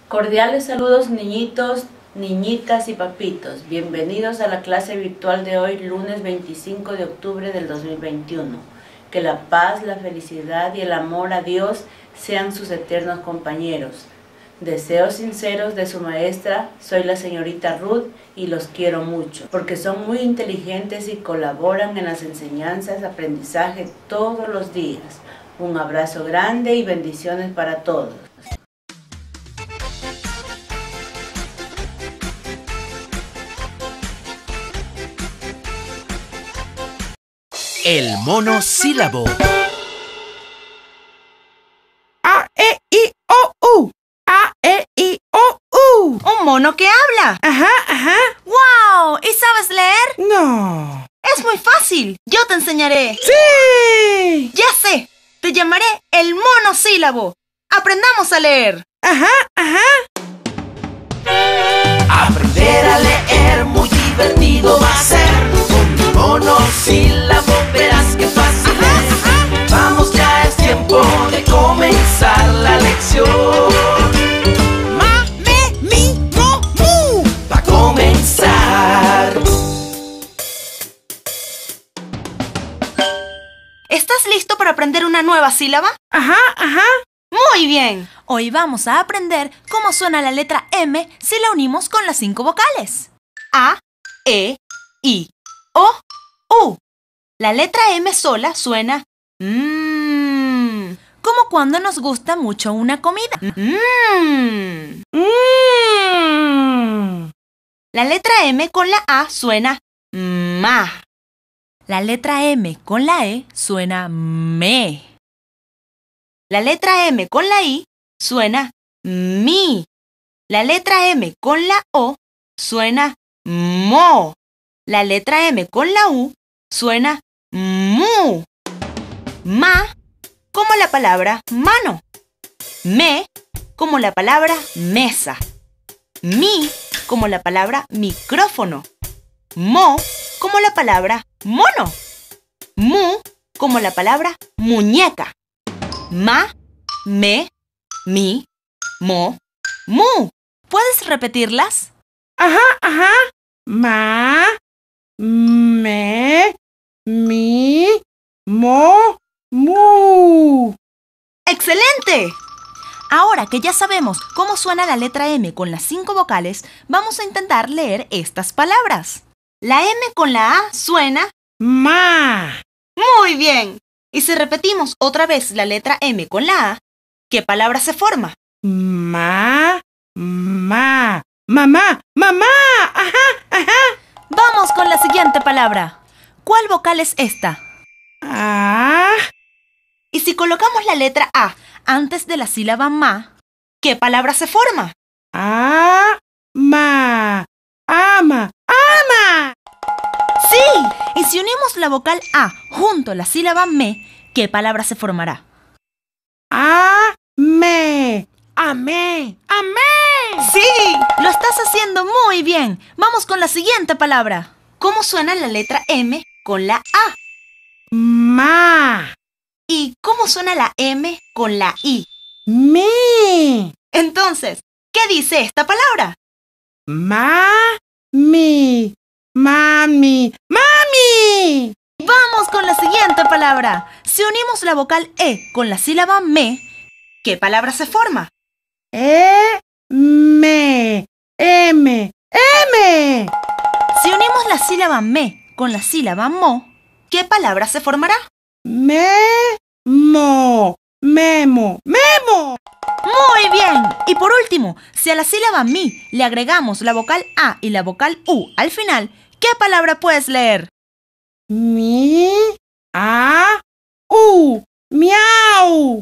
Cordiales saludos niñitos, niñitas y papitos. Bienvenidos a la clase virtual de hoy, lunes 25 de octubre del 2021. Que la paz, la felicidad y el amor a Dios sean sus eternos compañeros. Deseos sinceros de su maestra, soy la señorita Ruth y los quiero mucho, porque son muy inteligentes y colaboran en las enseñanzas, aprendizaje todos los días. Un abrazo grande y bendiciones para todos. El monosílabo. A, E, I, O, U. A, E, I, O, U. ¡Un mono que habla! Ajá. ¡Wow! ¿Y sabes leer? No. Es muy fácil. Yo te enseñaré. ¡Sí! ¡Ya sé! Te llamaré el monosílabo. ¡Aprendamos a leer! Ajá. Aprender a leer muy divertido va a ser. Con mi monosílabo verás que fácil es. Vamos, ya es tiempo de comenzar la lección. Ma, me, mi, mo, mu. Va a comenzar. ¿Estás listo para aprender una nueva sílaba? Ajá. ¡Muy bien! Hoy vamos a aprender cómo suena la letra M si la unimos con las 5 vocales. A, E, I, O, U. La letra M sola suena como cuando nos gusta mucho una comida. La letra M con la A suena ma. La letra M con la E suena me. La letra M con la I suena mi. La letra M con la O suena mo. La letra M con la U suena mu. Ma como la palabra mano. Me como la palabra mesa. Mi como la palabra micrófono. Mo como la palabra mono. Mu como la palabra muñeca. Ma, me, mi, mo, mu. ¿Puedes repetirlas? Ajá. Ma, me, mi, mo, mu. ¡Excelente! Ahora que ya sabemos cómo suena la letra M con las 5 vocales, vamos a intentar leer estas palabras. La M con la A suena Ma. muy bien. Y si repetimos otra vez la letra M con la A, ¿qué palabra se forma? Mamá. Ajá. Vamos con la siguiente palabra. ¿Cuál vocal es esta? Ah. Y si colocamos la letra A antes de la sílaba ma, ¿qué palabra se forma? Ama. ¡Sí! Y si unimos la vocal A junto a la sílaba me, ¿qué palabra se formará? Amé. ¡Sí! ¡Lo estás haciendo muy bien! Vamos con la siguiente palabra. ¿Cómo suena la letra M con la A? Ma. ¿Y cómo suena la M con la I? Mi. Entonces, ¿qué dice esta palabra? Mami. Vamos con la siguiente palabra. Si unimos la vocal E con la sílaba me, ¿qué palabra se forma? M. Si unimos la sílaba me con la sílaba mo, ¿qué palabra se formará? Memo. ¡Muy bien! Y por último, si a la sílaba mi le agregamos la vocal A y la vocal U al final, ¿qué palabra puedes leer? Mi. A. U. Miau.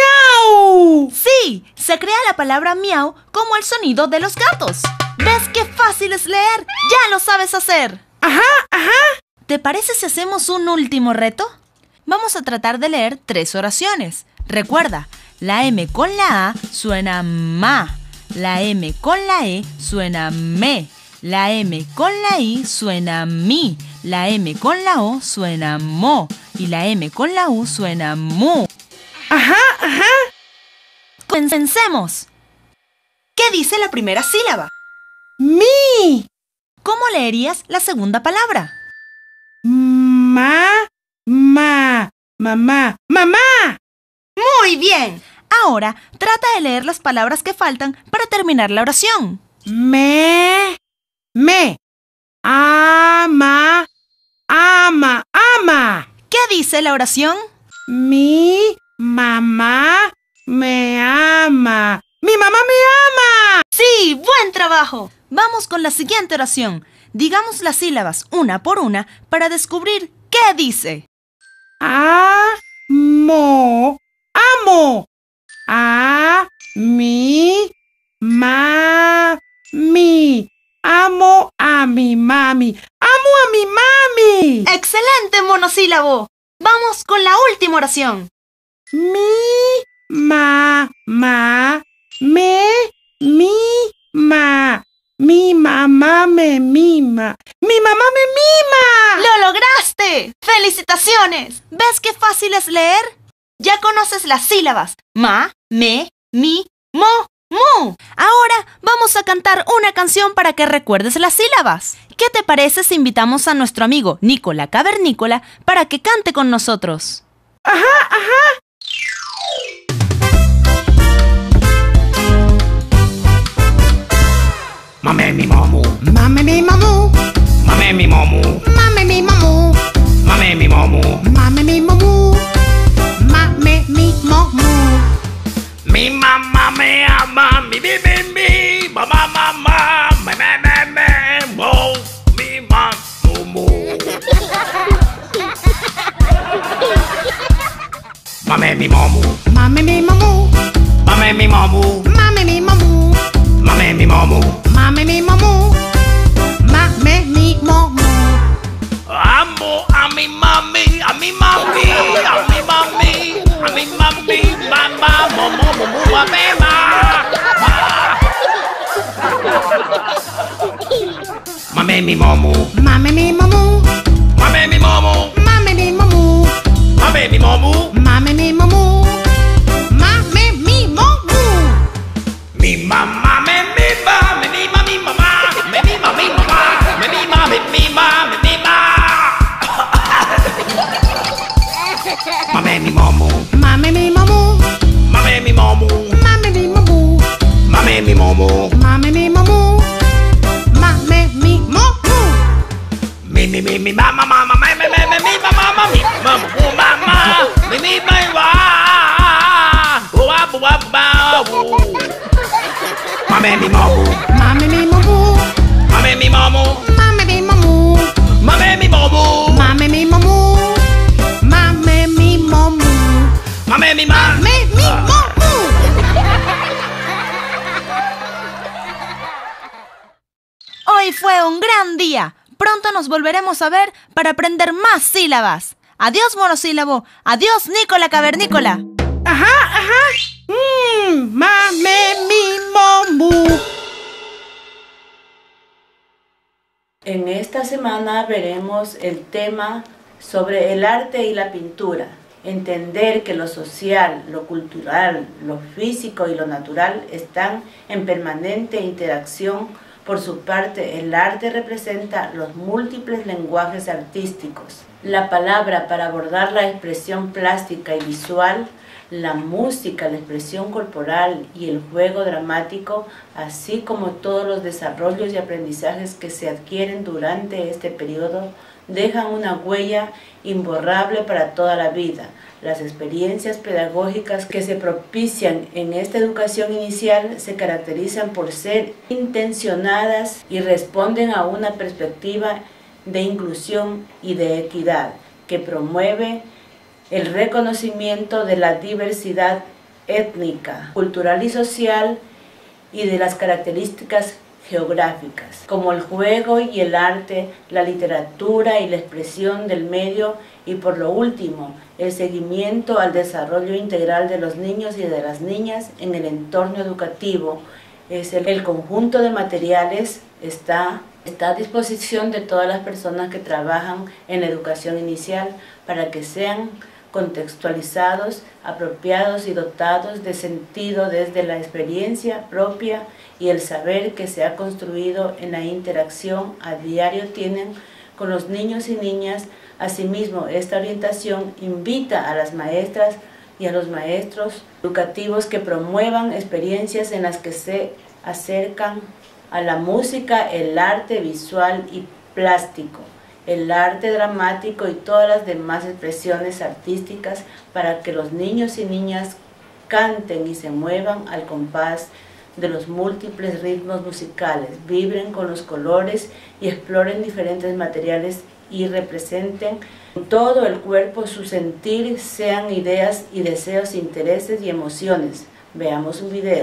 ¡Sí! Se crea la palabra miau como el sonido de los gatos. ¿Ves qué fácil es leer? ¡Ya lo sabes hacer! Ajá. ¿Te parece si hacemos un último reto? Vamos a tratar de leer 3 oraciones. Recuerda, la M con la A suena ma, la M con la E suena me, la M con la I suena mi, la M con la O suena mo y la M con la U suena mu. Ajá. Comencemos. ¿Qué dice la primera sílaba? Mi. ¿Cómo leerías la segunda palabra? Mamá. Mamá. Muy bien. Ahora trata de leer las palabras que faltan para terminar la oración. Me. Ama. ¿Qué dice la oración? Mi mamá me ama. ¡Mi mamá me ama! ¡Sí! ¡Buen trabajo! Vamos con la siguiente oración. Digamos las sílabas una por una para descubrir qué dice. Amo. Mi mami. Amo a mi mami. ¡Amo a mi mami! ¡Excelente monosílabo! Vamos con la última oración. Mi mamá me mima. Mi mamá me mima. ¡Mi mamá me mima! ¡Lo lograste! ¡Felicitaciones! ¿Ves qué fácil es leer? Ya conoces las sílabas ma, me, mi, mo, mu. Ahora vamos a cantar una canción para que recuerdes las sílabas. ¿Qué te parece si invitamos a nuestro amigo Nico la Cavernícola para que cante con nosotros? Ajá. Mame mi mamu, Mame mi mamu. mame mi mamu, Mame mi mamu. mame mi mamu. Mame mi mamu. Mame mi mamu. Mi mamá me ama, mi, mamá, me, mo, mi mamu. Mame mi mamu, Mame mi mamu. mame mi mamu, Mame mi mamu. mame mi mamu. Mame mi mamu. Mame mi mamu. Amo a mi mami, a mi mami, a mi mami, a mi mami, mamá, momo, a beba. Mame mi mamu, Mame mi mamu. mame mi mamu, Mame mi mamu. mame mi mamu. Mame mi mamu. Mame mi mamu. Mi mamá me mima, me mima mi mamá, me mima mi mamá, me mima, me mima, me mima. Mame mi mamu, Mame mi mamu. mame mi mamu, Mame mi mamu. mame mi mamu. Mame mi mamu. Mame mi mamu. Mi mama mama me mi mama mi mama mi wa mame mi mamu, Mame mi mamu. mame mi mamu, Mame mi mamu. mame mi mamu, Mame mi mamu. Mame mi mamu. mame mi ma. Mame mi mamu. Hoy fue un gran día. Pronto nos volveremos a ver para aprender más sílabas. Adiós, monosílabo. Adiós, Nico la Cavernícola. Ajá. Mame mi mamu. En esta semana veremos el tema sobre el arte y la pintura. Entender que lo social, lo cultural, lo físico y lo natural están en permanente interacción. Por su parte, el arte representa los múltiples lenguajes artísticos. La palabra para abordar la expresión plástica y visual, la música, la expresión corporal y el juego dramático, así como todos los desarrollos y aprendizajes que se adquieren durante este periodo, dejan una huella imborrable para toda la vida. Las experiencias pedagógicas que se propician en esta educación inicial se caracterizan por ser intencionadas y responden a una perspectiva de inclusión y de equidad que promueve el reconocimiento de la diversidad étnica, cultural y social y de las características geográficas, como el juego y el arte, la literatura y la expresión del medio y por lo último, el seguimiento al desarrollo integral de los niños y de las niñas en el entorno educativo. El conjunto de materiales está a disposición de todas las personas que trabajan en la educación inicial para que sean contextualizados, apropiados y dotados de sentido desde la experiencia propia y el saber que se ha construido en la interacción a diario tienen con los niños y niñas. Asimismo, esta orientación invita a las maestras y a los maestros educativos que promuevan experiencias en las que se acercan a la música, el arte visual y plástico, el arte dramático y todas las demás expresiones artísticas para que los niños y niñas canten y se muevan al compás de los múltiples ritmos musicales, vibren con los colores y exploren diferentes materiales y representen en todo el cuerpo su sentir, sean ideas y deseos, intereses y emociones. Veamos un video.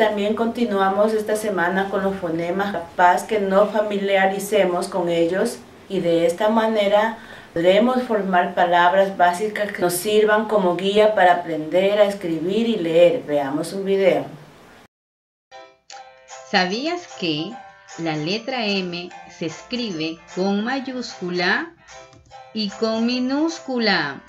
también continuamos esta semana con los fonemas, capaz que nos familiaricemos con ellos y de esta manera podremos formar palabras básicas que nos sirvan como guía para aprender a escribir y leer. Veamos un video. ¿Sabías que la letra M se escribe con mayúscula y con minúscula?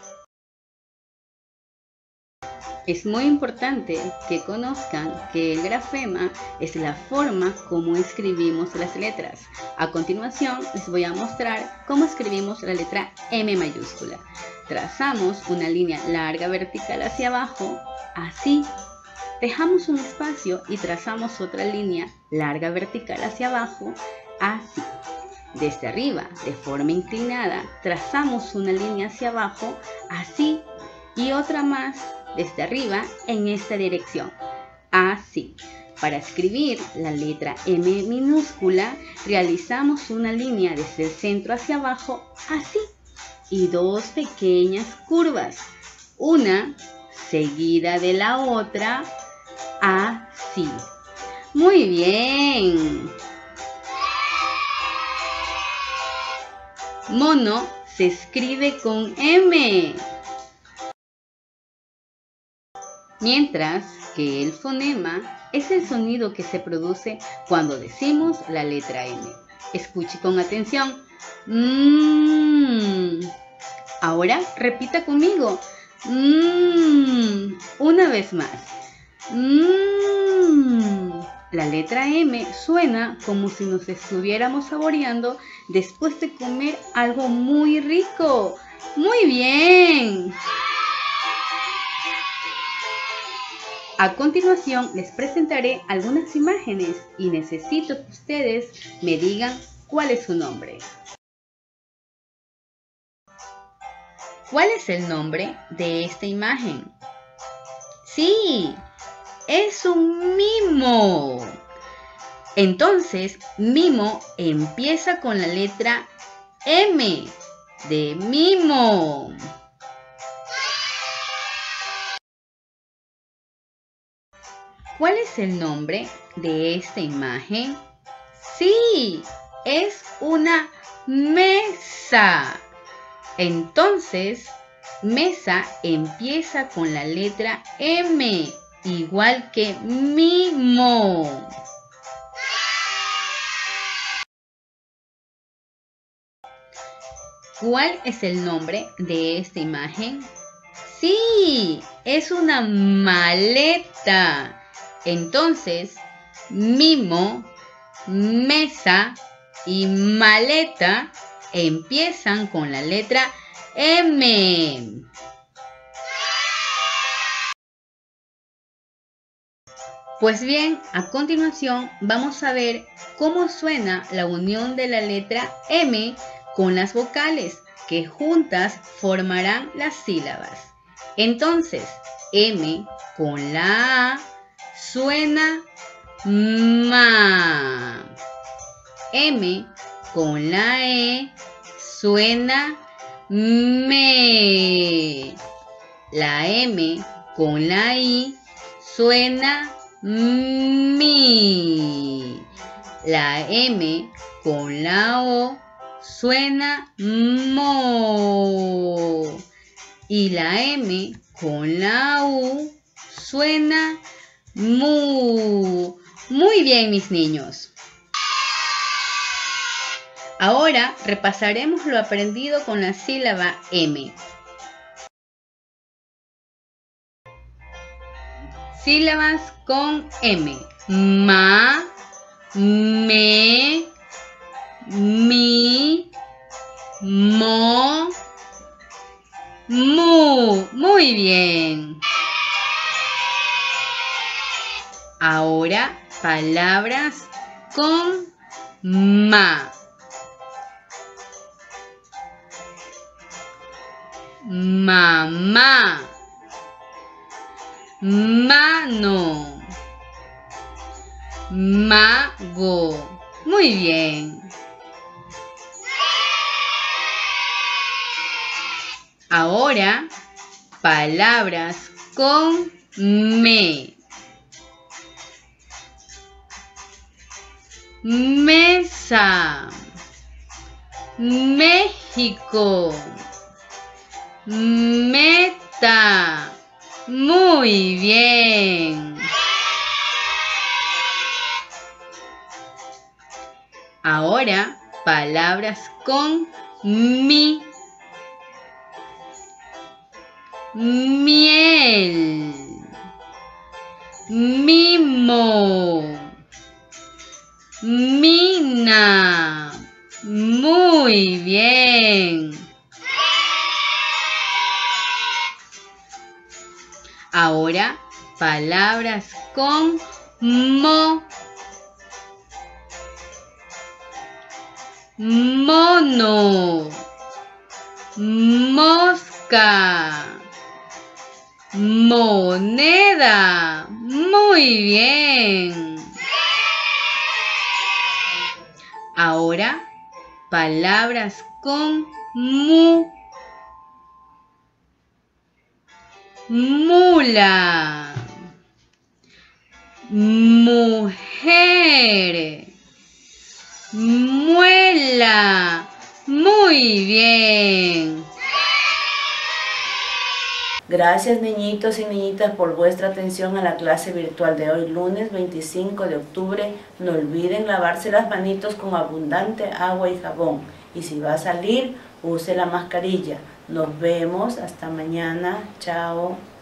Es muy importante que conozcan que el grafema es la forma como escribimos las letras. A continuación les voy a mostrar cómo escribimos la letra M mayúscula. Trazamos una línea larga vertical hacia abajo, así. Dejamos un espacio y trazamos otra línea larga vertical hacia abajo, así. Desde arriba, de forma inclinada, trazamos una línea hacia abajo, así, y otra más desde arriba en esta dirección, así. Para escribir la letra M minúscula, realizamos una línea desde el centro hacia abajo, así, y dos pequeñas curvas, una seguida de la otra, así. Muy bien. Mono se escribe con M, mientras que el fonema es el sonido que se produce cuando decimos la letra M. Escuche con atención. Ahora repita conmigo. Una vez más. La letra M suena como si nos estuviéramos saboreando después de comer algo muy rico. ¡Muy bien! A continuación les presentaré algunas imágenes y necesito que ustedes me digan cuál es su nombre. ¿Cuál es el nombre de esta imagen? ¡Sí! ¡Es un mimo! Entonces, mimo empieza con la letra M de mimo. ¿Cuál es el nombre de esta imagen? ¡Sí! ¡Es una mesa! Entonces, mesa empieza con la letra M, igual que mimo. ¿Cuál es el nombre de esta imagen? ¡Sí! ¡Es una maleta! Entonces, mimo, mesa y maleta empiezan con la letra M. Pues bien, a continuación vamos a ver cómo suena la unión de la letra M con las vocales que juntas formarán las sílabas. Entonces, M con la A suena ma. M con la E suena me. La M con la I suena mi. La M con la O suena mo. Y la M con la U suena mu. Muy bien, mis niños. Ahora repasaremos lo aprendido con la sílaba M. Sílabas con M. Ma, me, mi, mo, mu. Muy bien. Ahora palabras con ma. Mamá, mano, mago. Muy bien. Ahora, palabras con me. mesa, México, meta. Muy bien. Ahora, palabras con mi. Miel, mimo, mina. Muy bien. Ahora, palabras con mo. Mono, mosca, moneda. Muy bien. Ahora, palabras con mu. Mula, mujer, muela. Muy bien. Gracias niñitos y niñitas por vuestra atención a la clase virtual de hoy, lunes 25 de octubre. No olviden lavarse las manitos con abundante agua y jabón. Y si va a salir, use la mascarilla. Nos vemos. Hasta mañana. Chao.